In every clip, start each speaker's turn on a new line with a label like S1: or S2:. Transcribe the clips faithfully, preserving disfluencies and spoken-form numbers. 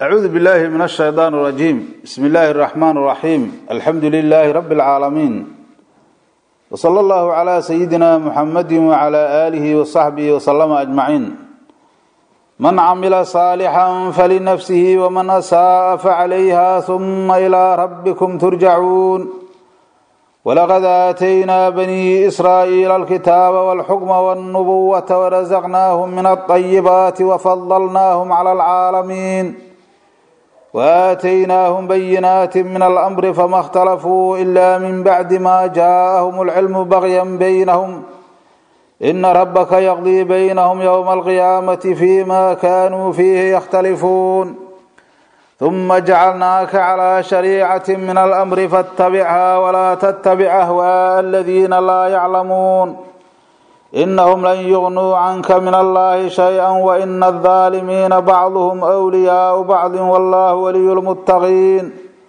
S1: أعوذ بالله من الشيطان الرجيم. بسم الله الرحمن الرحيم. الحمد لله رب العالمين، وصلى الله على سيدنا محمد وعلى آله وصحبه وسلم أجمعين. من عمل صالحا فلنفسه ومن أساء فعليها ثم إلى ربكم ترجعون. ولقد آتينا بني إسرائيل الكتاب والحكم والنبوة ورزقناهم من الطيبات وفضلناهم على العالمين وآتيناهم بينات من الأمر فما اختلفوا إلا من بعد ما جاءهم العلم بغيا بينهم إن ربك يقضي بينهم يوم القيامة فيما كانوا فيه يختلفون. ثم جعلناك على شريعة من الأمر فاتبعها ولا تتبع أهواء الذين لا يعلمون إنهم لن يغنوا عنك من الله شيئا وإن الظالمين بعضهم أولياء بعض والله ولي المتقين.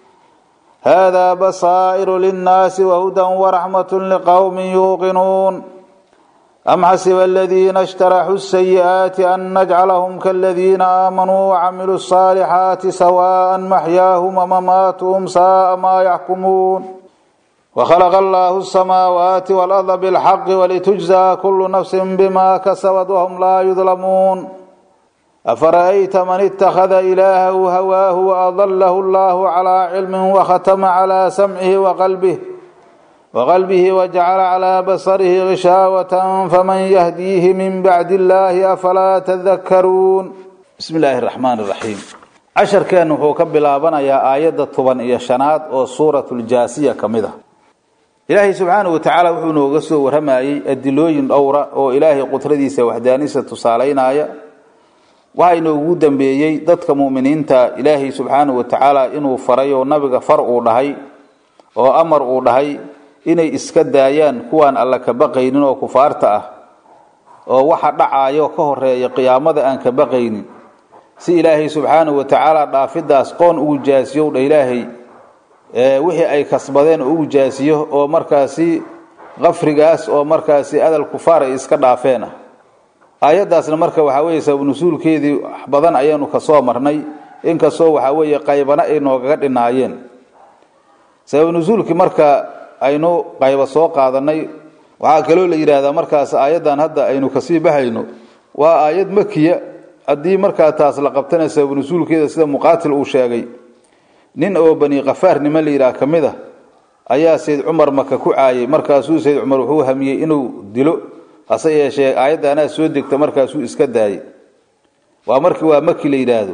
S1: هذا بصائر للناس وهدى ورحمة لقوم يوقنون. أم حسب الذين اشترحوا السيئات أن نجعلهم كالذين آمنوا وعملوا الصالحات سواء محياهم ومماتهم ساء ما يحكمون. وخلق الله السماوات والأرض بالحق ولتجزى كل نفس بما كسبت وهم لا يظلمون. أفرأيت من اتخذ إلهه هواه وأضله الله على علم وختم على سمعه وقلبه وقلبه وجعل على بصره غشاوة فمن يهديه من بعد الله أفلا تذكرون. بسم الله الرحمن الرحيم. عشر كان وحو كبلابنا يا آيات الطبن إيا شنات أو سورة الجاسية كمدة. إلهي سبحانه وتعالى وحو نوغسو ورمائي الدلوين أورا أو إلهي قطرديسة وحدانيسة تصالين آية وهي نوغودا بيي ضدك مؤمنين تا إلهي سبحانه وتعالى إنه فريو نبغ فرعو لهي أو أمرو لهي inay iska daayaan kuwan alla ka baqaynin oo kufaarta ah oo waxa dhacaayo ka horeeya qiyaamada aan ka baqaynin si ilaahay subhanahu wa ta'ala dhaafidaas qoon ugu jaasiyo ilaahay ee wixii ay kasbadeen ugu jaasiyo oo markaasi qafrigaas oo markaasi adal kufaar iska dhaafeena. aayadaasna marka waxa weeye sabab nusuulkeedii badan ayaanu ka soo marnay in ka soo waxa weeye qaybana ay nooga dhinaayeen. sabab nusuulki marka aynu qayb soo qaadanay waxa kale la yiraahdaa markaas aayadan hadda aynu ka sii bahayno waa aayad makiya hadii marka taas la qabtana sabab nusuulkeeda sida muqaatil uu sheegay nin oo bani qafaar nima la yiraahdo kamida ayaa Sayyid Umar Makka ku caayay markaas uu Sayyid Umar wuxuu hamiyay inuu dilo hase yeeshee aayadana soo degta markaas uu iska daayay waa markii waa Makki la yiraahdo.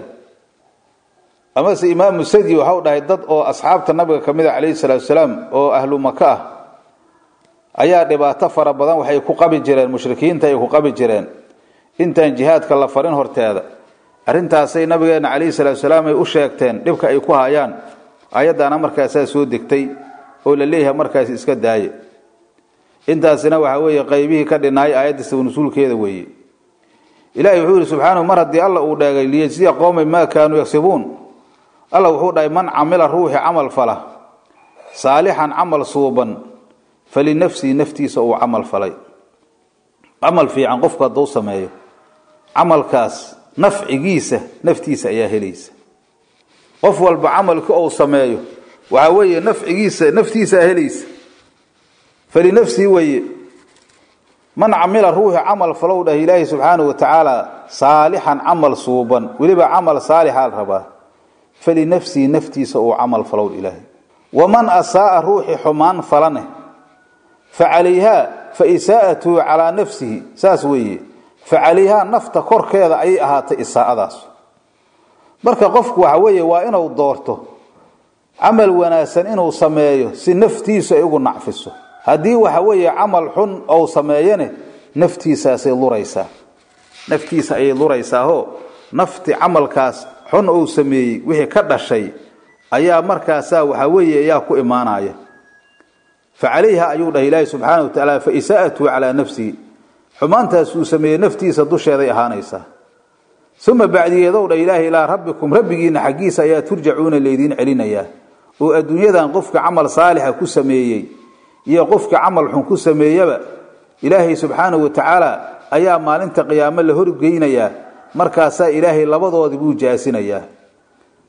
S1: أما سي إمام مسدي وحاول داد أو أصحاب النبي كمية عليه الصلاة والسلام أو أهل مكة أيها دبعة فرا بدن وحي كوكب الجيران مشركين تاي كوكب الجيران أنت جهاد كلا فرين هرتادا أرنت سي النبي عليه الصلاة والسلام يوشيكتين دبك أيكوها أيان أيها دانا مركز سود دكتي أول ليها مركز إسكت داي أنت سنة وحوي قيبيه كدناي آيات السونسول كذا وي إلهي يقول سبحانه مرد دي الله وداعي ليجزي قوم ما كانوا يكسبون. الله وحو دايما عمل روحي عمل فلا صالحا عمل صوبا فلنفسي نفتي سو عمل فلي عمل في عن قفك دو سمايه عمل كاس نفع جيسه نفتي سيا هليس قفول بعملك او سمايه وعويه نفع جيسه نفتي سهليس فلنفسي وي من عمل روحي عمل فلو ده إلهي سبحانه وتعالى صالحا عمل صوبا ولبا عمل صالح الربا فلنفسي نفتي سو عمل فلو الإلهي. ومن أساء روحي حمان فلنه فعليها فإساءته على نفسه ساسوي فعليها نفط كور كذا أي أهات إساءة داس بركة قفك وعوية وإنه دورته عمل وناسا إنه سمايه سنفتي سيقول نعفسه هدي وحوية عمل حن أو سماينه نفتي ساسي لريسا نفتي سأي لريسا هو نفتي عمل كاس حن أو سمي وهي كذا شيء أيها مركزا وحوية ياكو إيمانايه فعليها أيوة إلهي سبحانه وتعالى فإساءته على نفسي حمان تاسو سمي نفتي سدوش هذا إهانيسا ثم بعد يدور إلهي إلى ربكم ربكين حقيسا يا ترجعون الذين علينا يا والدنيا ذا قفك عمل صالح كسميي يا قفك عمل حن كسميي إلهي سبحانه وتعالى أيام ما أنت قياما له رجينا يا مركزا إلهي لبضوا ذبو جاسنا يا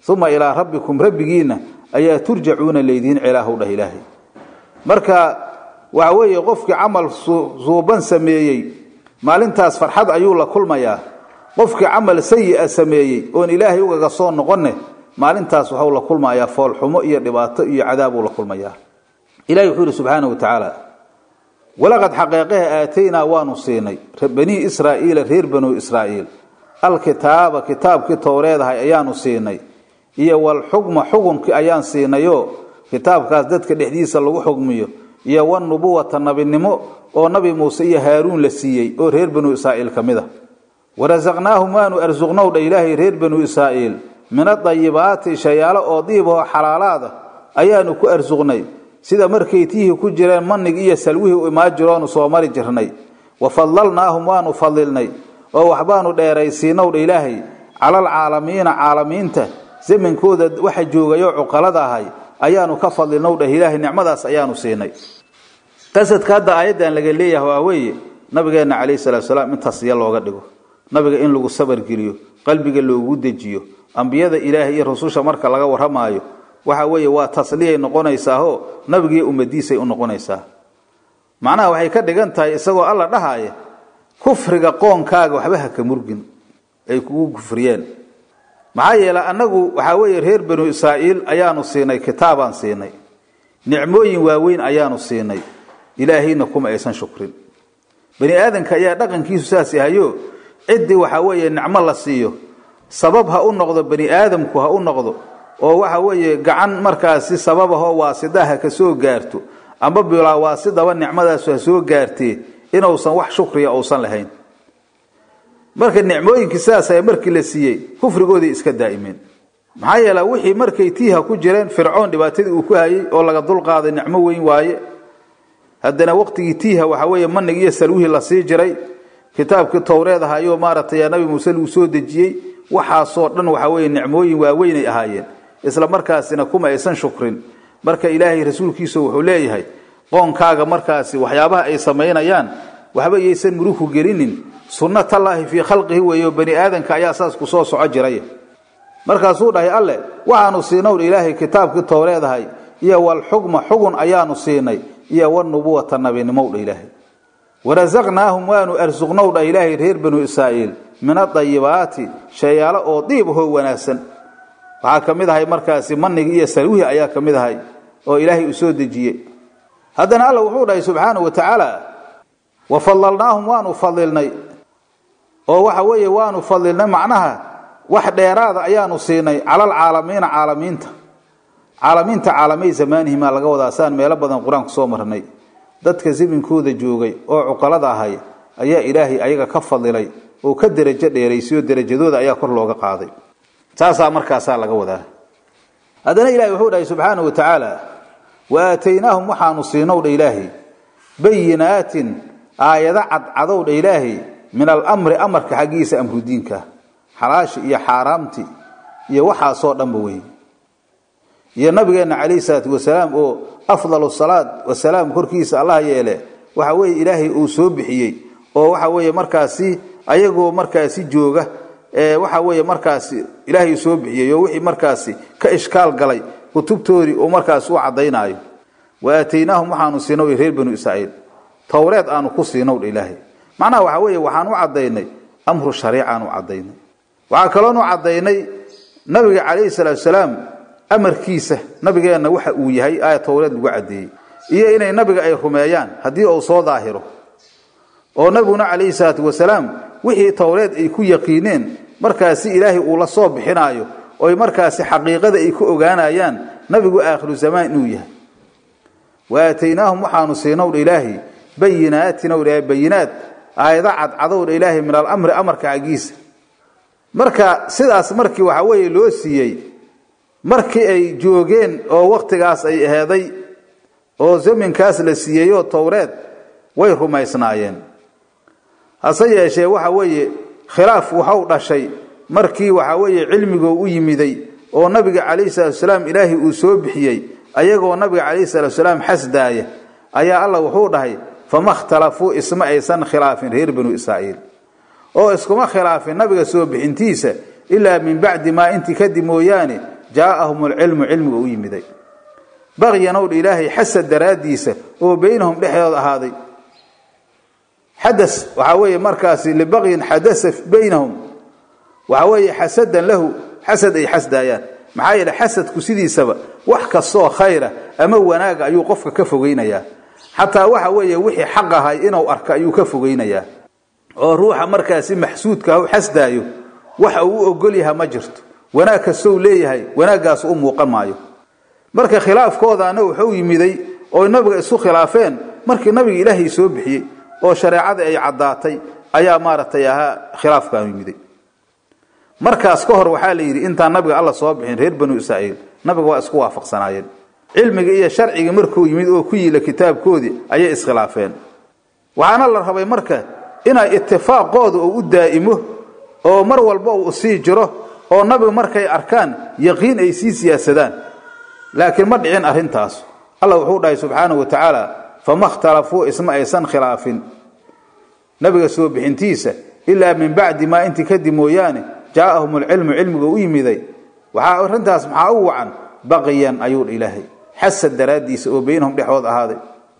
S1: ثم إلى ربكم ربكينا أي ترجعون ليدين إله ده إلهي مركا وعوي قفك عمل صوبان سميي maalintaas farxad ayuu la kulmayaa qofkii amal sayyi sameeyay oo ilaahay uga soo noqonay maalintaas waxa uu la kulmayaa fool xumo iyo dhibaato iyo cadaab uu la kulmayaa ilaahay wuxuu subhanahu wa ta'ala walaqad haqiiqaha aatayna wa nusinay bani israa'iil reer banu israa'iil alkitaaba kitaabki tawreedahay ayaanu siinay iyo wal hukma hukumki ayaan siinayo kitaabkaas dadka dhexdiisa lagu xugmiyo iyo wan nubuwata nabinimo oo nabi Muuse iyo Haaruun la siiyay oo reer banu Israa'iil kamida warazaqnaahum wa arzuqnaa ilaahi reer banu Israa'iil min at-tayyibaati shayala oo diibo xalaalaada ayaanu ku arzuqnay sida markay tihi ku jireen manig iyo salwihi oo ma jiraan soo mari jirnay wa fadlalnaahum wa nufadilnay oo waxbaanu dheeraysiinaa ilaahi calal caalamiina caalamiinta zamankooda waxa joogayo cuqalada ahay ayaanu ka fadilnaa ilaahi nicmadaas ayaanu siinay qasadka hada aayadan laga leeyahay waa weeye nabigeena kaleey salaatu salaam intaas yaa looga dhigo nabiga in lagu sabar geliyo qalbiga loogu dejiyo ambiyada ilaahay iyo rasuusha marka laga waramaayo waxa weeye waa tasliyay noqonaysaa oo nabiga ummadiisa u noqonaysaa macnaha waxay ka dhigan tahay isagoo alla dhahaaya kufriga qoonkaaga waxba ha ka murgin ay kugu kufriyeen maxaa yeelay anagu waxa weeye reer banu Israa'iil ayaanu siinay kitaabaan siinay nicmooyin waaweyn ayaanu siinay ilaahayna kuma aysan shukrin bani aadanka ayaa dhaqankiisu saas yahayo cidii waxa weeye nicmo la siiyo sabab ha u noqdo bani aadamku ha u noqdo oo waxa weeye gacan markaasi sababaho waasidaha ka soo gaarto amba bilaa waasidaba nicmadaas ha soo gaartay inuusan wax shukriya uusan lahayn marka nicmooyinka saas ay markii la siiyay kufrigooda iska daa'imeen maxaa yeelay wixii markay tiiha ku jireen fircoon dhibaatadii uu ku hayay oo laga dul qaaday nicmo weyn waaye haddana waqtigii tiiha waxa weeye manig iyo salwihi la sii jiray kitaabkii tawreed ahayo maaratay nabi Muuse uu soo dejiyay waxa soo dhan waxa weeye nicmooyin waaweyn ay ahaayeen isla markaasina kuma aysan shukrin marka ilaahay rasuulkiisa wuxuu leeyahay qoonkaaga markaasi waxyaabaha ay sameeyaan waxba yeesan muruhu gelinin sunnata Allahi fi khalqihi wa bani aadanka ayaa asaas ku soo soco jiray markaasuu dhahay alle waxaanu siinay ilaahay kitaabkii tawreed ahay iyo wal hukma hugun ayaanu siinay iyo wan nubuwata nabinimo ilaahay warazaqnaahum wa arzuqnaa ilaahay reer banu Israa'iil min at-tayyibaati shayala oo diibo wanaagsan waxa kamid ahay markaasi manig iyo salwihi ayaa kamid ahay oo ilaahay u soo dejiyay hadana alla wuxuu dhahay subhanahu wa ta'ala wa fadlalnaahum wa nufadilnay oo waxa weeye waanu fadilnay macnaha wax dheeraad ayaanu siinay calal caalamiina caalamiinta caalamiinta caalamay zamaanihima laga wadaasaan meel badan quraanka soo marnay dadka ziminkooda joogay oo cuqalada ahay ayaa ilaahay ayaga ka fadilay oo ka darajo dheeraysiyo darajadooda ayaa kor looga qaaday taasa markaas laga wadaa hadana ilaahay wuxuu dhahay subhanahu wa ta'ala wa ataynahum waxaanu siinay ilaahay bayinaatin aayada cad cadow ilaahay min al-amri amarka xaqiisa amru diinka xalaash iyo xaraamti iyo waxa soo dhanba weey iyo nabigeena kaleey salaatu wasalaam oo afdalu salaat wa salaam korkiisa Allah yeele waxa weey ilaahay uu soo bixiyay oo waxa weey markaasi ayagoo markaasi jooga ee waxa weey markaasi ilaahay soo bixiyay oo wixii markaasi ka ishkaal galay kutubtoodii oo markaas uu cadeynaayo wa ataynahum waxaanu siinay reer banu Israa'iil tawreed aanu ku siinay ilaahay macnaha waxa weey waxaan u cadeynay amru shariican u cadeynay waxa kale oo cadeynay nabiga kaleey salaatu wasalaam amarkiisa nabigeena waxa uu yahay aayad tawreed lagu cadeeyay iyo inay nabiga ay rumeeyaan hadii uu soo daahiro oo nabiguna kaleey salaatu wasalaam wixii tawreed ay ku yaqiineen markaasi ilaahay uu la soo bixinaayo oo markaasi xaqiiqada ay ku ogaanayaan nabigu aakhiru zamaan inuu yahay wa ataynahum waxaanu siinay ilaahay bayinaatina oo bayinaat aayada cad cadow ilaahay min al-amri amarka agiis marka sidaas markii waxa weeye loo siiyay markii ay joogeen oo waqtigaas ay aheeday oo zamankaas la siiyay oo tawreed way rumaysnaayeen hase yeeshee waxa weeye khilaaf waxa uu dhashay markii waxa weeye cilmigu u yimiday oo nabiga kaleey salaam ilaahi uu soo bixiyay ayagoo nabiga kaleey salaam xasdaaya ayaa Allah wuxuu dhahay fama ikhtalafu isma aysan khilaafin reer banu Israa'iil oo iskuma khilaafin nabiga soo bixintiisa illa min ba'di ma inti kadib mooyaane جاءهم العلم علم ويمدي بغيا نور إلهي حسد دراديسة وبينهم دحيض هذه حدث وحوي مركزي لبغي حدث بينهم وحوي حسدا له حسد أي حسد آيان معايا لحسد كسيدي سبا وحكا الصوى خيرة أما وناقا أيو قفك كفوغين يا حتى وحوي وحي حقها إنو أركا أيو كفوغين يا وروح مركزي محسود كهو حسد أيو وحاو أقوليها مجرت وناك السو ليهي وناقاس أم وقمايو مركا خلاف كوضا أنه حوي ميدي أو نبغي إسو خلافين مركا نبغي إلهي سوبحي أو شريعة أي عداتي أيا مارتيها خلاف كانوا ميدي markaas ka hor waxa la yiri inta nabiga Allah soo bixin reer banu Israa'iil nabiga waa isku waafaqsanaayeen cilmiga iyo sharciga markuu yimid oo ku yila kitaabkoodii ayay iskhilaafeen waxaana la rabay marka inay ittifaaqoodu u daa'imo oo mar walba uu sii jiro oo nabiga markay arkaan yaqiin ay sii siyaasadaan laakiin ma dhicin arintaas Allah wuxuu dhahay subhanahu wa ta'ala famakhtalafu isma aysan khilaafin nabiga soo bixintiisa illa min ba'di ma inti kadimooyaane جاءهم العلم علم ويمدي وحا رنتاس maxaa u wacan baqiyan ayuu ilaahay hasad daraadiis oo beenhum dhexood ahaaday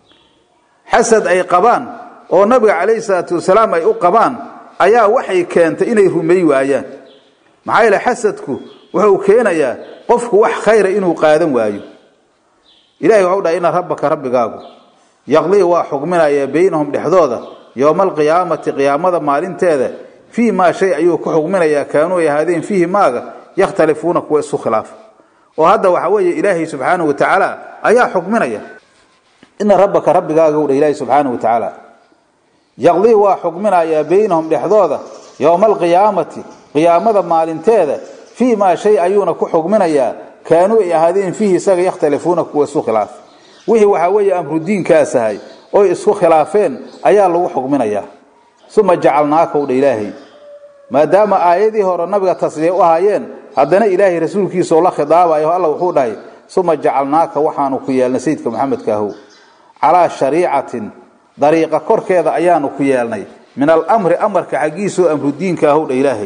S1: hasad ay qabaan oo nabiga kaleey salaatu wasalaam ay u qabaan ayaa waxay keentay inay rumeey waayaan maxay la hasadku wuxuu keenayaa qofku wax khayr inuu qaadan waayo ilaahay wuxuu dhahay in rabbaka rabbigaagu yaqli wa xukminaya beenhum dhexdooda yawmal qiyaamati qiyaamada maalinteeda في ما شيء أيوه كحكمنا يا كانوا يهادين فيه ماذا يختلفون كويس خلاف وهذا وحوي إلهي سبحانه وتعالى أيا حكمنا يا إن ربك ربك قول إلهي سبحانه وتعالى يغلي وحكمنا يا بينهم لحظوظة يوم القيامة قيامة مالنتاذا في ما شيء أيوه كحكمنا يا كانوا يهادين فيه ساق يختلفون كويس خلاف وهي وحوي أمر الدين كاسهاي أو يسو خلافين أيا الله حكمنا يا ثم جعلناك إلهي ما دام آيدي هو النبي تصريح وهايين هذا إلهي رسولك صلى الله خضابا أيها الله وحوده ثم جعلناك وحانك يا سيدك محمد كهو على شريعة طريقة كرك هذا أيانك يا من الأمر أمرك عجيس أمر الدين كهو إلهي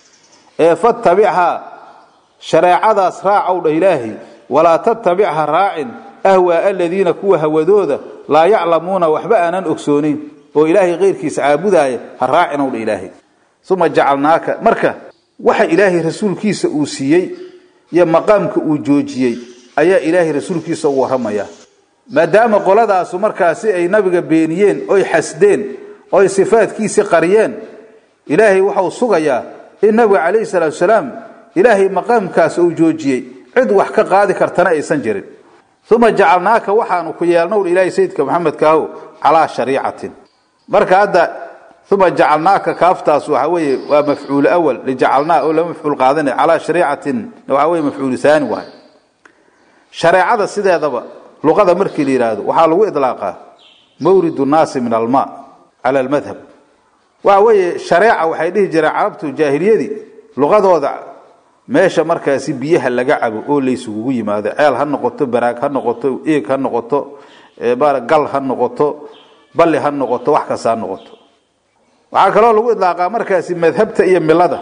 S1: فاتبعها شريعة أسراع إلهي ولا تتبعها راع أهوى الذين كوها ودودا لا يعلمون وحبأنا أكسونين وإلهي غير كيس عابداية الراعنا والإلهي ثم جعلناك مركة وحي إلهي رسول كيس أوسيي يا مقامك أوجوجيي أيا إلهي رسول كيس وهرميا ما دام قولدا سمركا سي أي نبي بينيين أي حسدين أي صفات كيس قريين إلهي وحو صغيا النبي عليه الصلاة والسلام إلهي مقامك أوجوجيي عد وحكا قادي كرتنا يسنجرين ثم جعلناك وحانك يالنا والإلهي سيدك محمد كهو على شريعة marka hada thumma ja'alnaaka kaaftaas waxa weeye waa mafcuul awwal li ja'alnaa oo la mafcuul qaadanay ala shariicatin waxa weeye mafcuul thani waay shariicada sideedaba luqada markii la yiraahdo waxa lagu idlaaqa mawridu naas min alma ala almadhhab waxa weeye shariica waxay dhihi jireen carabtu jaahiliyadi luqadooda meesha markaasi biyaha laga cabo oo la isugu yimaado ceel ha noqoto baraag ha noqoto eeg ha noqoto baar gal ha noqoto بل هن نقطة وحكا سان نقطة وعاكلوا لو إطلاقا مركزي مذهبت إيا ملده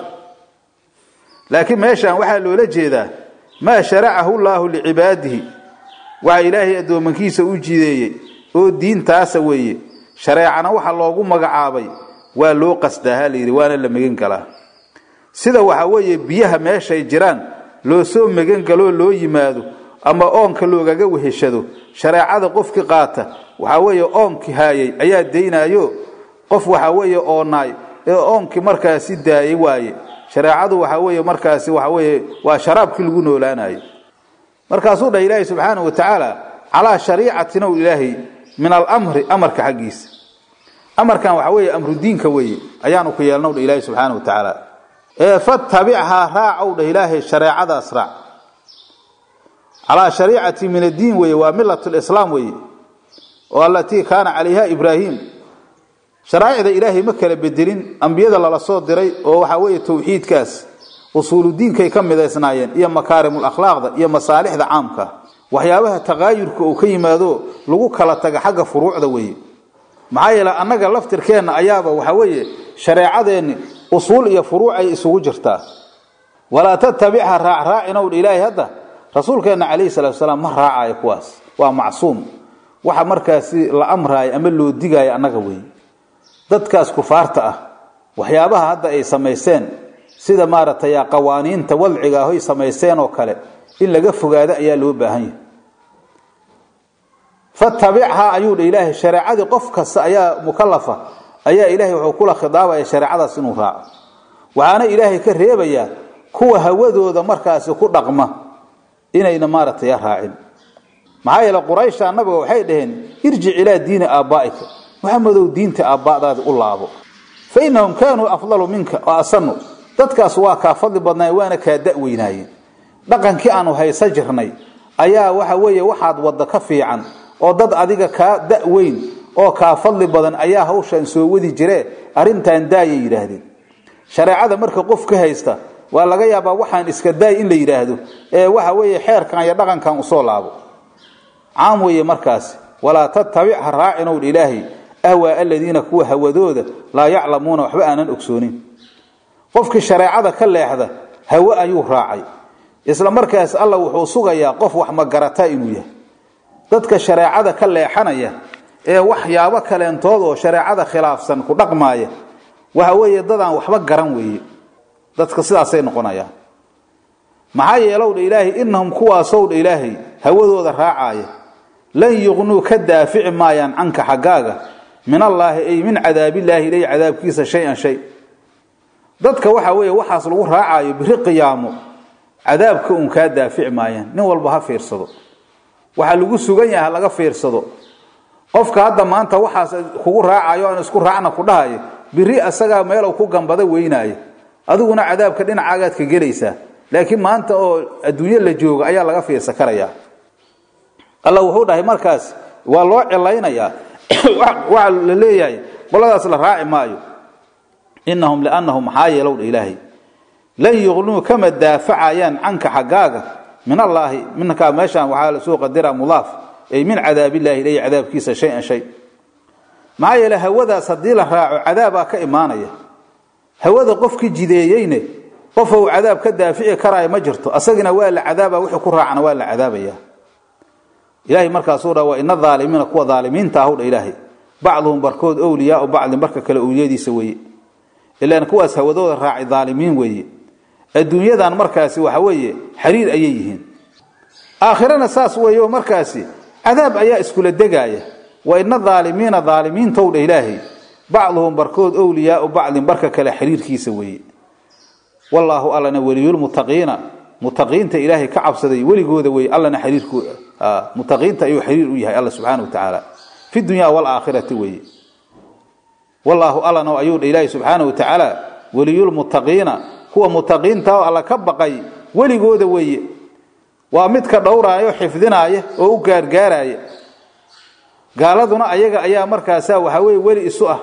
S1: لكن ما يشان وحا لولا جيدا ما شرعه الله لعباده وإلهي أدو من كيس أوجيدي أو الدين تاسوي شرعنا وحا الله مقعابي ولو قصدها لي روانا لما ينكلا سيدا وحاوي بيها ما يشاي جيران لو سوم مقنكلو لو يمادو أما أونك لوغا وهشدو شريعة قفك قاته وحاوي أونك هاي أيا دينايو قف وحاوي أوناي أونك مركاسي داي واي شريعة وحاوي مركاسي وحاوي وشراب كل قنو لاناي مركاسو دا إلهي سبحانه وتعالى على شريعة نو إلهي من الأمر أمرك حقيس أمر كان وحاوي أمر الدين كوي أيانو كيالنو دا إلهي سبحانه وتعالى فاتبعها راعو دا إلهي شريعة أسرع على شريعة من الدين وي وملة الإسلام وي والتي كان عليها إبراهيم شرائع إلهي مكة لبدلين أنبياء الله صوت دري وحوي توحيد كاس أصول الدين كي كم ذا سنايين إيا مكارم الأخلاق ذا إيا مصالح ذا عامك وحيابها تغاير كي ماذو لغوك لا تغا حق فروع ذا وي معايا لأنك لفتر كان أيابا وحوي شرائع ذا أصول إيا فروع إيسو جرتا ولا تتبعها راع راع نود إلهي هذا رسولك أن عليه الصلاة والسلام ما راعى كواس ومعصوم waxa markaasi la amray ama loo digay anaga way dadkaas kufaarta ah waxyaabaha hadda ay sameeyeen sida maartay qawaaniinta wadciga ah ay sameeyeen oo kale in laga fogaado ayaa loo baahan yahay fattabi'ha ayuu ilaahi shariicada qof kasta ayaa mukallafa ayaa ilaahi wuxuu kula khidaabay shariicadaas inuu raaco waxaana ilaahi ka reebaya kuwa hawadooda markaasi ku dhaqma inayna maartay raacin maxay la quraysha nabiga waxay dhaheen irji ila diin aabaa'ika muhammadow diinta aabaadaada u laabo faynahum kaanu afdalu minka wa asanu dadkaas waa ka fadli badnaa waana ka da'weynaayeen dhaqankii aanu haysa jirnay ayaa waxa weeye waxaad wada ka fiican oo dad adiga ka da'weyn oo ka fadli badan ayaa hawshan soo wadi jiree arintan daayay yiraahdeen shariicada marka qof ka haysta waa laga yaabaa waxaan iska daay in la yiraahdo ee waxa weeye xeerkan iyo dhaqankan u soo laabo عام ويا مركز ولا تتبع الراعين والإلهي أهوى الذين كوا هودوده لا يعلمون وحبا أن أكسونين قفك الشريعة كلا هذا هواء أيوه راعي إسلام مركز الله وحوصوغا يا قف وحما قرتين ويا ضدك الشريعة كلا حنيا إيه وحيا وكلا انتوضو شريعة خلاف سنكو رقمايا وهوية ضدان وحما قرن ويا ضدك صدا سين قنايا معايا لو الإلهي إنهم كوا صود إلهي هودوده راعي لن يغنوا كدافع مايان عنك حقاقة من الله أي من عذاب الله إلي عذاب كيس شيئا شيء ضدك وحاوية وحاصل وراعي بري قيامه عذابك أم كدافع مايان نوال بها فيرصدو وحالقو سوغنيا هلقا فيرصدو قفك هذا ما أنت وحاصل راعي وأن اسكو راعنا كلها بري أساقا ميلو كو قنبضي ويناي أدونا عذابك دين عاقاتك جليسا لكن ما أنت الدنيا اللي جوغ أيها لغا فيرصا كريا الله وحو dhahay markaas waa loo cilaynaya waa la leeyahay qoladaas la raaci maayo innahum laannahum hayalun ilaahi lan yughnu kama daafacayan anka xagaaga min allah minka meeshan waxa la soo qadira mudaf ay min cadaab ilaahi ilay cadaabkiisa shay shay ma yala hawada sadii la raaco cadaaba ka iimaanaya hawada qofkii jideeyayne qof uu cadaab ka daafici karaay ma jirto asagina waa la cadaaba wuxuu ku raacana waa la cadaabaya إلهي مركز صورة وإن الظالمين كوا ظالمين تاهود إلهي بعضهم بركود أولياء وبعض بركة كالأولياء دي سوي إلا أن كوا سهودوا الراعي ظالمين وي الدنيا ذا مركز وحوي حرير أيهن آخرنا ساس وي ومركز عذاب أيا اسكول الدقاية وإن الظالمين ظالمين تاهود إلهي بعضهم بركود أولياء وبعض بركة كالحرير كي سوي والله ألنا ولي المتقين متقين إلهي كعب صدي ولي جود وي الله نحرير كو آه متقين تأيو حرير وياه الله سبحانه وتعالى في الدنيا والآخرة وي والله الله نو أيود إلهي سبحانه وتعالى ولي المتقين هو متقين تاو الله كبقي ولي جود وي وامدك دورا أيو حفظنا أيه وأوكار جارا أيه قالدنا أيجا أيا مركزا وحوي ولي السؤال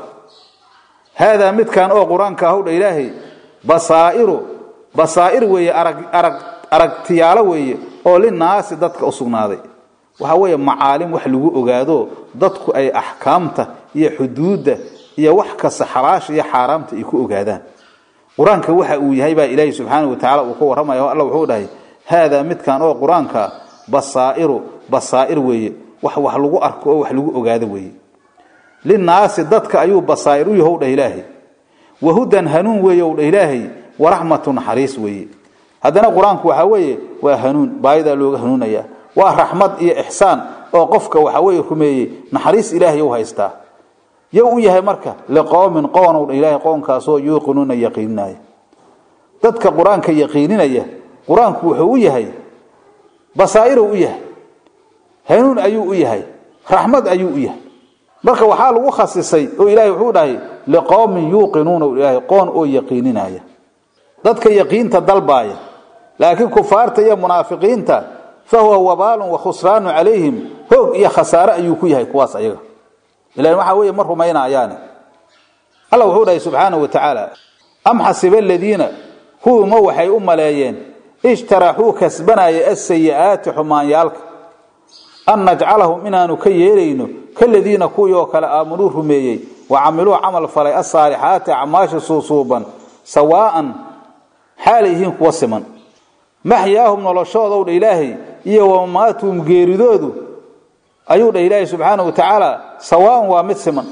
S1: هذا مد كان أو قرآن كهود إلهي بصائر بصائر وي أرق أرق أرق تيالا وي oo linaas dadka u sugnaaday waxa weeye macaalim wax lagu ogaado dadku ay ahkaamta iyo xuduudda iyo wax ka saxaraash iyo xaraamta ay ku ogaadaan quraanka waxa uu yahay baa ilaahay subhanahu wa ta'ala uu ka waramayo Allah wuxuu dhahay hada midkan oo quraanka basairu basair weeye wax wax lagu arko oo wax lagu ogaado weeye linaas dadka ayuu basairu yahay dhahay ilaahay wahudan hanuun weeye oo ilaahay wa rahmatun haris weeye هذا القرآن كوحوي وهنون بايدا لوجه هنونيا ورحمة إيه إحسان أو قفك وحوي كمية نحريس إلهي يوهيستا يو إياه مركة لقوم قانوا إلهي قوم كاسو يوقنون يقيننا تدك قرآن كيقيننا يه قرآن كوحوي هي بصائر إياه هنون أيو إياه رحمة أيو إياه مركة وحال وخصصي وإلهي وحوده لقوم يوقنون إلهي قان أو يقيننا يه تدك يقين تدلبايه لكن كفارت يا منافقين فهو وبال وخسران عليهم هو يا خساره ايوكو يحيى كواس ايغا الى waxa weey mar rumaynayaan Allah wuxuu subhanahu wa ta'ala am hasiba alladina hum waxay u maleeyeen ishtarahu kasbanaya as-sayyi'at humayalka an naj'alahum inanu kayeereyno kalladina kuyo kala aamuru rumeeyay wa amilu amal falay as-salihat amaasha suusuban sawaan حالهم وسمن محياهم نلشودو إلهي إيه وماتهم غيردودو أيود إلهي سبحانه وتعالى سواء ومتسمن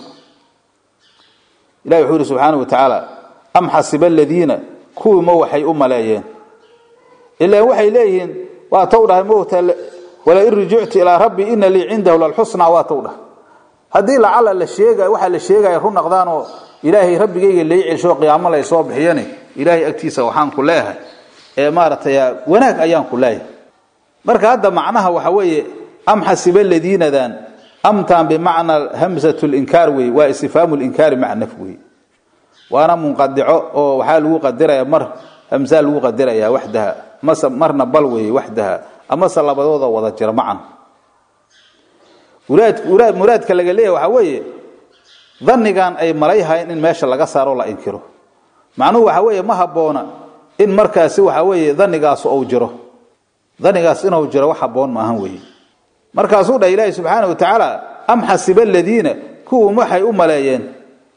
S1: إلهي حوله سبحانه وتعالى أم حسب الذين كو موحي أم لايين إلا وحي إليهن واتوره موتا ولا إن رجعت إلى ربي إن لي عنده للحسنى واتوره هذه لعل الشيء وحل الشيء يكون نقدانه إلهي ربي جي اللي يعيش قيام الله يصاب حيانه إلهي أكتيسه وحان كلها إمارة يا وناك أيام كلها مركا هذا معناها وحوي أم حسب الذين ذان أمتان بمعنى همزة الإنكار واستفهام الإنكار مع نفوه وأنا منقدعه وحال وقدر يا مر همزال وقدر يا وحدها مس مرنا بلوي وحدها أما صلى بضوضة وضجر معا ولاد ولاد مراد كلا قال ليه وحوي ظني كان أي مريها إن ماشى لقى صار ولا إنكره معناه وحوي ما هبونا إن مركز وحوي ظني قاس أوجره ظني قاس إنه أوجره وحبون ما هوي مركز وده إلهي سبحانه وتعالى أم حسب الذين كو محي أم لايين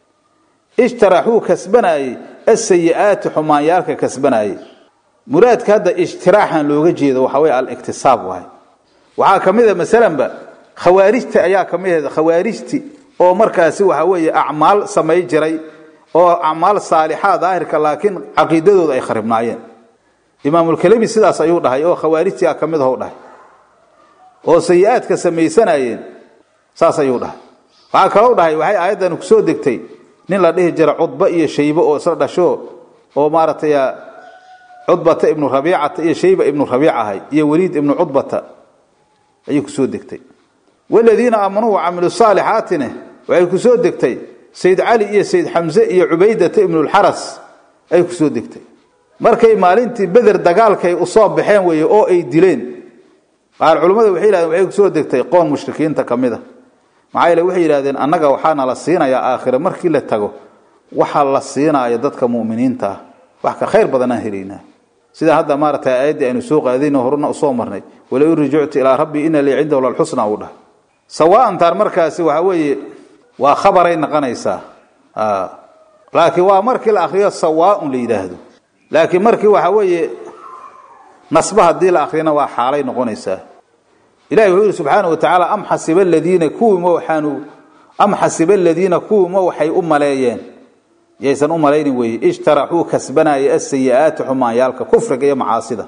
S1: اشترحوا كسبناي السيئات حمايارك كسبناي مراد كذا اشتراحا لو جيده وحوي على الاكتساب وهي وها كميده مثلا با خوارجتي ايا كميده خوارجتي oo markaasi waxa weeye acmaal samay jiray oo acmaal saalixa daahirka laakiin aqeedadooda ay kharibnaayeen imaam al-kalimi sidaas ayuu dhahay oo khawaarijti ka mid ah dhahay oo sayi'aadka sameeysanayeen saas ayuu dhahay waxa kale dhahay waxay aayadan ku soo degtay nin la dhihi jira cudba iyo shayba oo isla dhasho oo maaratay cudbata ibn rabi'ata iyo shayba ibn rabi'ahay iyo waliid ibn cudbata ayuu ku soo degtay والذين آمنوا وعملوا الصالحات وأي كسود دكتي سيد علي إيه سيد حمزة إيه عبيدة ابن الحرس أي كسود دكتي مركي مالنتي بدر دقال كي أصاب بحين وي أو أي ديلين قال علماء وحيلا وأي كسود دكتي قوم مشركين تكمده معايا لو وحيلا ذين أنك وحانا للصينا يا آخر مركي لتقو وحال للصينا يددك مؤمنين تا وحكا خير بدنا هلينا سيدا هذا مارت آيدي أن سوق هذين وهرنا أصومرني ولو رجعت إلى ربي إن لي عنده للحسنى أوله سواء تار مركاسي وحوي وخبرين قنيسا آه. لكن ومركي الأخير سواء ليدهدو لكن مركي وحوي نصبها الدين الأخيرين وحالين قنيسا إلهي يقول سبحانه وتعالى أم حسب الذين كوا موحانوا أم حسب الذين كوا موحي أم لايين يسن أم لايين وي اشترحوا كسبنا السيئات حمايالك كفرك يا معاصدة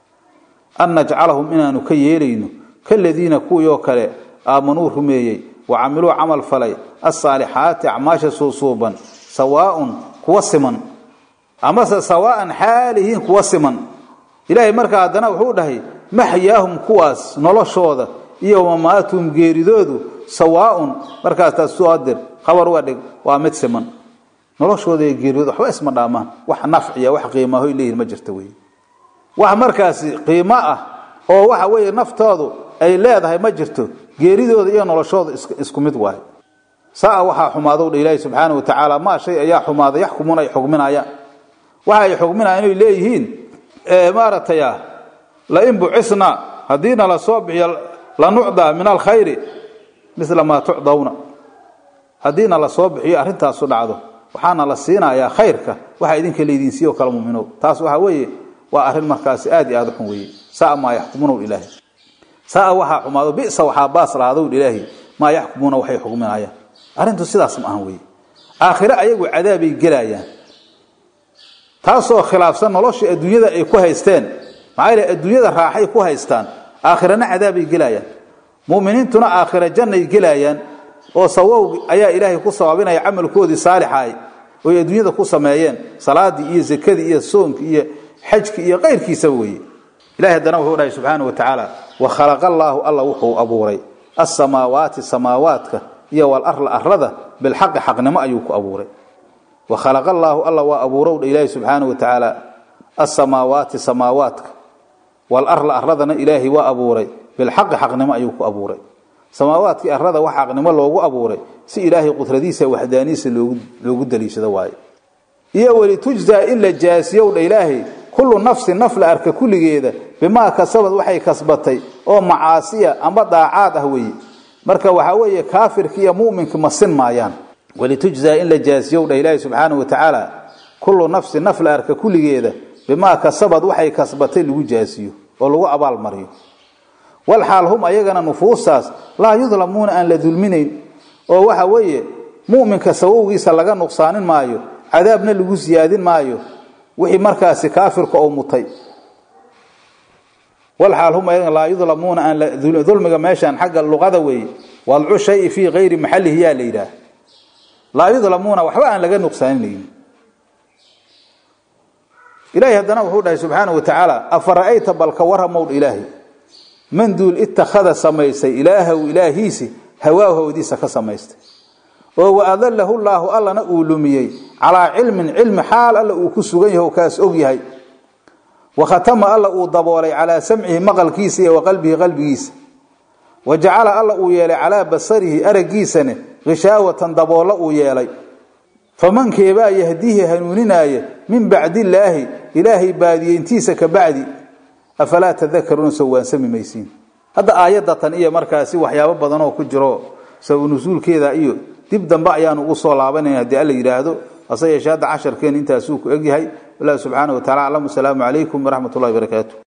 S1: أن نجعلهم إنا نكيرين كالذين كوا يوكل آمنوا رميي وعملوا عمل فلي الصالحات أعماش صوصوبا سواء كوسما أما سواء حالهم كوسما إلهي مركا عدنا وحوده محياهم كواس نلشوده يوم ماتهم غيردودو سواء مركا تسوادر خبر ودق ومتسما نلشوده غيردودو خو اسم دامان wax nafciya wax qiimo ah ilaahay ma jirtay wax markaas qiimo ah oo waxa weey naftoodu ay leedahay ma jirto geeridooda iyo noloshooda isku mid waay saa waxa xumaado Ilaahay subhanahu wa ta'ala ma shay ayaa xumaado yaxkumuna ay xugminaya waxa ay xugminayaan inay leeyihiin ee maarataya la in bu'isna hadina la soo bixiyo la nucda min al khayr misla ma tu'dawna hadina la soo bixiyo arintaas u dhacdo waxaana la siinayaa khayrka waxa idinka leedin siiyo kala muumino taas waxa weeye waa arin markaas aad iyo aad u xun weeye saa ma yaxkumuna Ilaahay saa waxa xumaado bi'sa waxa baas raado Ilaahay ma yaxkumuna waxay xugminayaan arintu sidaas ma ahan weeye aakhira ayagu cadaabay galayaan taasoo khilaafsan nolosha adduunyada ay ku haysteen maayla adduunyada raaxay ku haystaan aakhirana cadaabay galayaan muuminiintuna aakhira jannay galayaan oo sawaw ayaa Ilaahay ku sawaabinaya amalkoodii saalixay oo adduunyada ku sameeyeen salaadii iyo zakadii iyo soonki iyo xajki iyo qeyrkiisa weeye إلهي دنا وحده سبحانه وتعالى وخلق الله الله وحو أبوري السماوات سماواتك يا والأرض أرضه بالحق حقنا ما أيوك أبوري وخلق الله الله وأبورود إلهي سبحانه وتعالى السماوات سماواتك والأرض أرضنا إلهي وأبوري بالحق حقنا ما أيوك أبوري سماواتك أرضه وحقنا ما لو أبوري سي إلهي قدرتيسه وحدانيسه لو قد ليش دواي يا ولي تجزى إلا جاسية إلهي كل نفس نفل أرك كل جيدة بما كسبت وحي كسبتي أو معاصية أما ضاعات هوي مركا وحوي كافر كي مؤمن كما سن مايان ولتجزى إلا جاسية إلهي سبحانه وتعالى كل نفس نفل أرك كل جيدة بما كسبت وحي كسبتي لو جاسيو oo lagu abaal mariyo wal xaal hum ayagana nufuusaas la yudlamuuna an la dulminayn oo waxa weeye muuminka sawowgiisa laga nuqsaanin maayo cadaabna lagu siyaadin maayo wixii markaas kaafirka oo mutay wal xaal hum ayagana la yudlamuuna an la dulmiga meeshan xagga luqada weeye wal shay fi ghayri mahallihi ya leeyahay la yudlamuuna waxba aan laga nuqsaanin إلهي هدنا وحوده سبحانه وتعالى أفرأيت بالك ورمود إلهي من دول اتخذ سميسي إلهه وإلهيسي هواه وديسك سميسي وهو أذله الله ألا نقولمي على علم علم حال ألا أكسغيه وكاس أغيهي وختم ألا أضبولي على سمعه مغل كيسي وقلبه قلب كيسي وجعل ألا أيالي على بصره أرقيسني غشاوة ضبولا أيالي فمن كيبا يهديه هنونينايه من بعد الله إلهي بادي انتيس كبعدي أفلا تذكرون سوان سمي ميسين هذا آيات تنئية مركاسي وحيابا بدنو كجرو سو نزول كذا إيو تبدأ بأيان وصول عباني هدي ألا يرادو أصيح شهاد عشر كان انت أسوك أجيهي الله سبحانه وتعالى علم السلام عليكم ورحمة الله وبركاته